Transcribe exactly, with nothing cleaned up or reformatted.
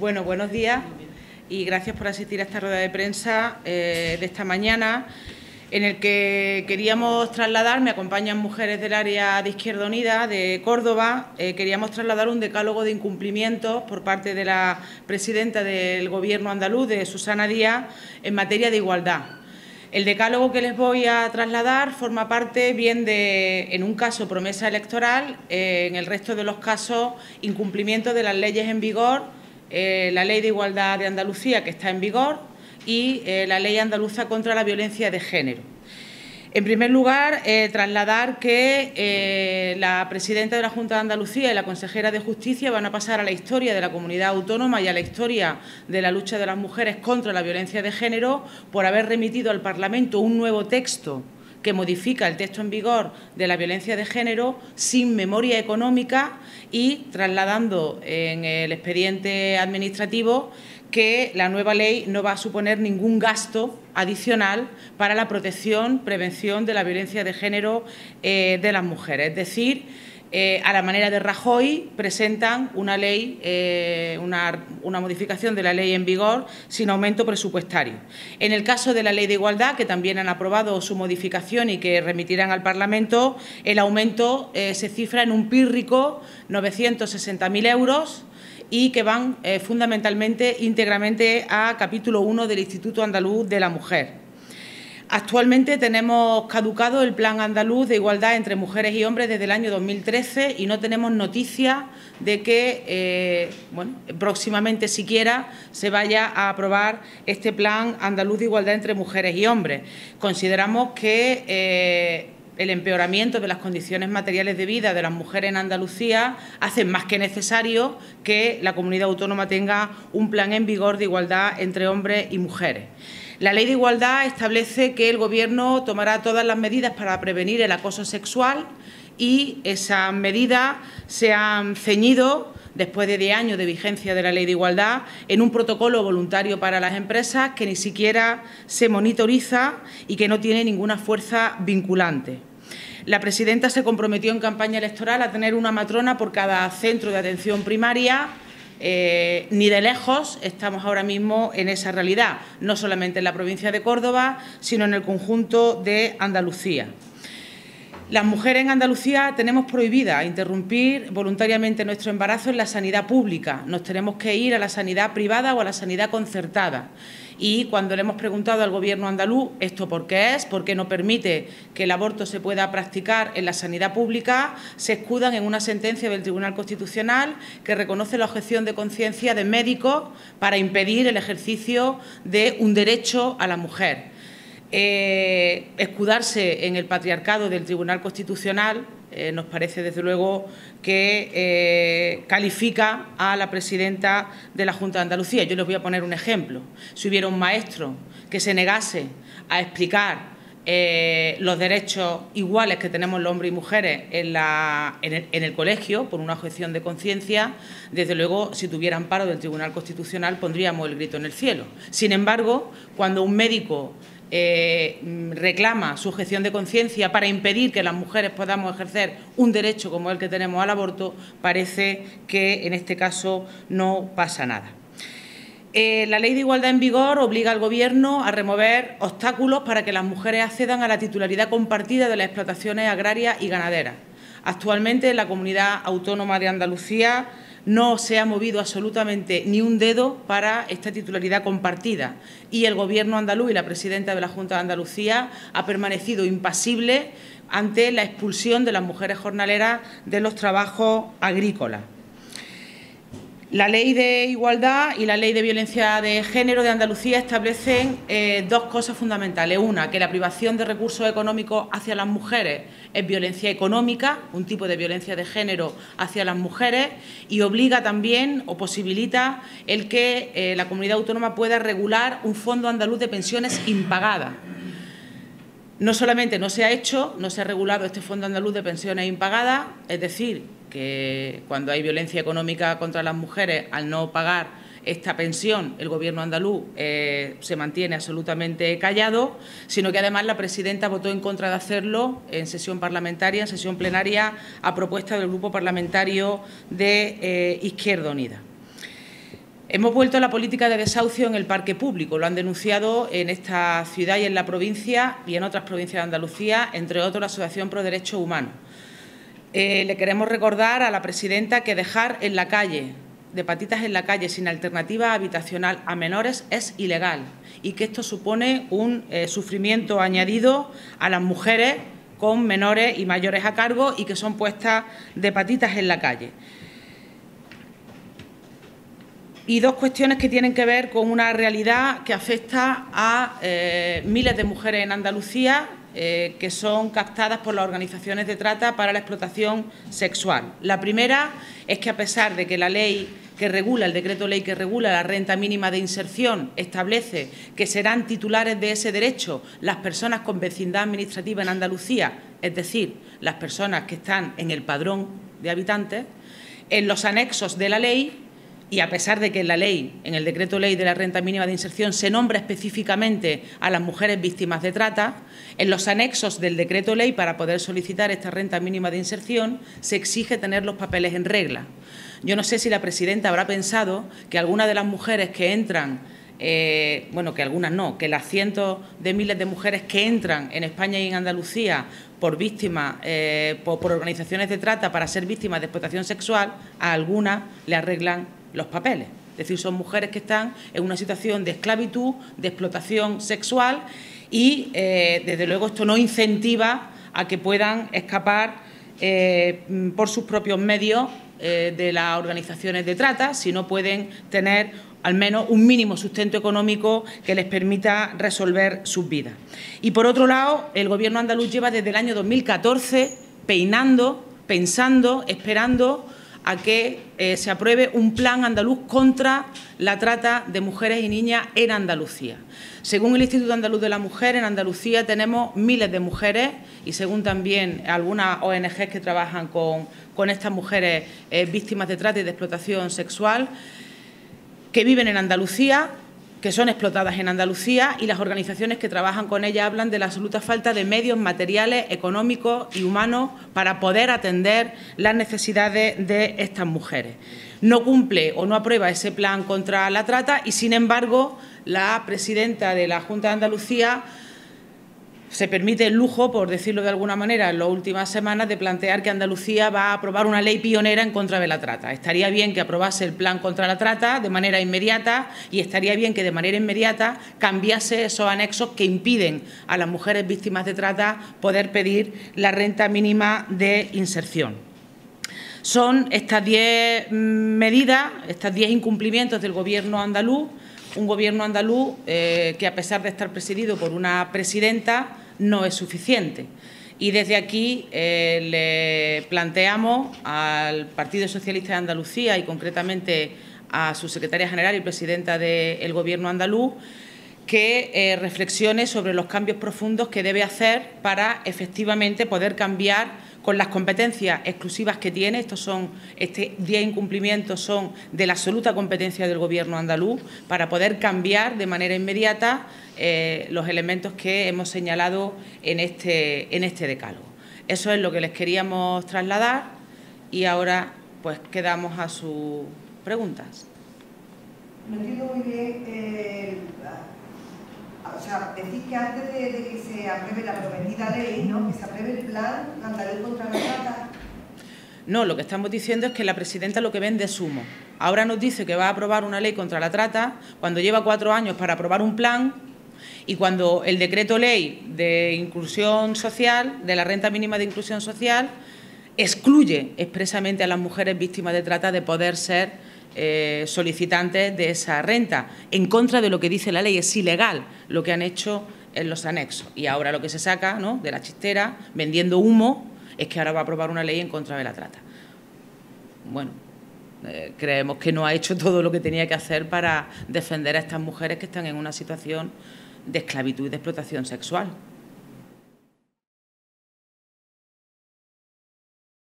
Bueno, buenos días y gracias por asistir a esta rueda de prensa eh, de esta mañana, en el que queríamos trasladar, me acompañan mujeres del área de Izquierda Unida de Córdoba, eh, queríamos trasladar un decálogo de incumplimientos por parte de la presidenta del Gobierno andaluz, de Susana Díaz, en materia de igualdad. El decálogo que les voy a trasladar forma parte bien de, en un caso, promesa electoral, eh, en el resto de los casos, incumplimiento de las leyes en vigor, eh, la Ley de Igualdad de Andalucía, que está en vigor, y eh, la Ley andaluza contra la violencia de género. En primer lugar, eh, trasladar que eh, la presidenta de la Junta de Andalucía y la consejera de Justicia van a pasar a la historia de la comunidad autónoma y a la historia de la lucha de las mujeres contra la violencia de género por haber remitido al Parlamento un nuevo texto que modifica el texto en vigor de la violencia de género sin memoria económica y trasladando en el expediente administrativo que la nueva ley no va a suponer ningún gasto adicional para la protección, prevención de la violencia de género eh, de las mujeres. Es decir, eh, a la manera de Rajoy, presentan una ley, eh, una, una modificación de la ley en vigor sin aumento presupuestario. En el caso de la Ley de Igualdad, que también han aprobado su modificación y que remitirán al Parlamento, el aumento eh, se cifra en un pírrico novecientos sesenta mil euros, y que van eh, fundamentalmente, íntegramente, a capítulo uno del Instituto Andaluz de la Mujer. Actualmente tenemos caducado el Plan Andaluz de Igualdad entre Mujeres y Hombres desde el año dos mil trece y no tenemos noticia de que eh, bueno, próximamente siquiera se vaya a aprobar este Plan Andaluz de Igualdad entre Mujeres y Hombres. Consideramos que eh, el empeoramiento de las condiciones materiales de vida de las mujeres en Andalucía hace más que necesario que la comunidad autónoma tenga un plan en vigor de igualdad entre hombres y mujeres. La Ley de Igualdad establece que el Gobierno tomará todas las medidas para prevenir el acoso sexual y esas medidas se han ceñido, después de diez años de vigencia de la Ley de Igualdad, en un protocolo voluntario para las empresas que ni siquiera se monitoriza y que no tiene ninguna fuerza vinculante. La presidenta se comprometió en campaña electoral a tener una matrona por cada centro de atención primaria. Eh, ni de lejos estamos ahora mismo en esa realidad, no solamente en la provincia de Córdoba, sino en el conjunto de Andalucía. Las mujeres en Andalucía tenemos prohibida interrumpir voluntariamente nuestro embarazo en la sanidad pública. Nos tenemos que ir a la sanidad privada o a la sanidad concertada. Y cuando le hemos preguntado al Gobierno andaluz esto por qué es, por qué no permite que el aborto se pueda practicar en la sanidad pública, se escudan en una sentencia del Tribunal Constitucional que reconoce la objeción de conciencia de médicos para impedir el ejercicio de un derecho a la mujer. Eh, escudarse en el patriarcado del Tribunal Constitucional eh, nos parece, desde luego, que eh, califica a la presidenta de la Junta de Andalucía. Yo les voy a poner un ejemplo. Si hubiera un maestro que se negase a explicar eh, los derechos iguales que tenemos los hombres y mujeres en, la, en, el, en el colegio, por una objeción de conciencia, desde luego, si tuviera amparo del Tribunal Constitucional, pondríamos el grito en el cielo. Sin embargo, cuando un médico Eh, reclama su objeción de conciencia para impedir que las mujeres podamos ejercer un derecho como el que tenemos al aborto, parece que en este caso no pasa nada. Eh, la Ley de Igualdad en vigor obliga al Gobierno a remover obstáculos para que las mujeres accedan a la titularidad compartida de las explotaciones agrarias y ganaderas. Actualmente, en la Comunidad Autónoma de Andalucía no se ha movido absolutamente ni un dedo para esta titularidad compartida y el Gobierno andaluz y la presidenta de la Junta de Andalucía ha permanecido impasible ante la expulsión de las mujeres jornaleras de los trabajos agrícolas. La Ley de Igualdad y la Ley de Violencia de Género de Andalucía establecen eh, dos cosas fundamentales. Una, que la privación de recursos económicos hacia las mujeres es violencia económica, un tipo de violencia de género hacia las mujeres, y obliga también o posibilita el que eh, la comunidad autónoma pueda regular un fondo andaluz de pensiones impagadas. No solamente no se ha hecho, no se ha regulado este fondo andaluz de pensiones impagadas, es decir, que cuando hay violencia económica contra las mujeres, al no pagar esta pensión, el Gobierno andaluz eh, se mantiene absolutamente callado, sino que además la presidenta votó en contra de hacerlo en sesión parlamentaria, en sesión plenaria, a propuesta del Grupo Parlamentario de eh, Izquierda Unida. Hemos vuelto a la política de desahucio en el parque público. Lo han denunciado en esta ciudad y en la provincia y en otras provincias de Andalucía, entre otros la Asociación Pro Derechos Humanos. Eh, le queremos recordar a la presidenta que dejar en la calle, de patitas en la calle, sin alternativa habitacional a menores es ilegal y que esto supone un eh, sufrimiento añadido a las mujeres con menores y mayores a cargo y que son puestas de patitas en la calle. Y dos cuestiones que tienen que ver con una realidad que afecta a eh, miles de mujeres en Andalucía eh, que son captadas por las organizaciones de trata para la explotación sexual. La primera es que, a pesar de que la ley que regula, el decreto ley que regula la renta mínima de inserción, establece que serán titulares de ese derecho las personas con vecindad administrativa en Andalucía, es decir, las personas que están en el padrón de habitantes, en los anexos de la ley, y a pesar de que en la ley, en el decreto ley de la renta mínima de inserción, se nombra específicamente a las mujeres víctimas de trata, en los anexos del decreto ley, para poder solicitar esta renta mínima de inserción, se exige tener los papeles en regla. Yo no sé si la presidenta habrá pensado que algunas de las mujeres que entran, eh, bueno, que algunas no, que las cientos de miles de mujeres que entran en España y en Andalucía por víctimas, eh, por, por organizaciones de trata para ser víctimas de explotación sexual, a algunas le arreglan los papeles. Es decir, son mujeres que están en una situación de esclavitud, de explotación sexual y, eh, desde luego, esto no incentiva a que puedan escapar eh, por sus propios medios eh, de las organizaciones de trata, si no pueden tener al menos un mínimo sustento económico que les permita resolver sus vidas. Y, por otro lado, el Gobierno andaluz lleva desde el año dos mil catorce peinando, pensando, esperando a que eh, se apruebe un plan andaluz contra la trata de mujeres y niñas en Andalucía. Según el Instituto Andaluz de la Mujer, en Andalucía tenemos miles de mujeres y, según también algunas O N Ges que trabajan con, con estas mujeres eh, víctimas de trata y de explotación sexual, que viven en Andalucía, que son explotadas en Andalucía, y las organizaciones que trabajan con ellas hablan de la absoluta falta de medios materiales, económicos y humanos para poder atender las necesidades de estas mujeres. No cumple o no aprueba ese plan contra la trata y, sin embargo, la presidenta de la Junta de Andalucía se permite el lujo, por decirlo de alguna manera, en las últimas semanas, de plantear que Andalucía va a aprobar una ley pionera en contra de la trata. Estaría bien que aprobase el plan contra la trata de manera inmediata y estaría bien que de manera inmediata cambiase esos anexos que impiden a las mujeres víctimas de trata poder pedir la renta mínima de inserción. Son estas diez medidas, estos diez incumplimientos del Gobierno andaluz, un Gobierno andaluz eh, que, a pesar de estar presidido por una presidenta, no es suficiente. Y desde aquí eh, le planteamos al Partido Socialista de Andalucía y, concretamente, a su secretaria general y presidenta del Gobierno andaluz que eh, reflexione sobre los cambios profundos que debe hacer para efectivamente poder cambiar con las competencias exclusivas que tiene. Estos son, este diez incumplimientos son de la absoluta competencia del Gobierno andaluz, para poder cambiar de manera inmediata eh, los elementos que hemos señalado en este, en este decálogo. Eso es lo que les queríamos trasladar y ahora pues quedamos a sus preguntas. No entiendo muy bien, eh, o sea, decís que antes de, de que se apruebe la prometida ley, ¿no?, que se apruebe el plan andaluz contra la trata. No, lo que estamos diciendo es que la presidenta lo que vende es humo. Ahora nos dice que va a aprobar una ley contra la trata cuando lleva cuatro años para aprobar un plan y cuando el decreto ley de inclusión social, de la renta mínima de inclusión social, excluye expresamente a las mujeres víctimas de trata de poder ser Eh, solicitantes de esa renta, en contra de lo que dice la ley. Es ilegal lo que han hecho en los anexos. Y ahora lo que se saca, ¿no?, de la chistera, vendiendo humo, es que ahora va a aprobar una ley en contra de la trata. Bueno, eh, creemos que no ha hecho todo lo que tenía que hacer para defender a estas mujeres que están en una situación de esclavitud y de explotación sexual.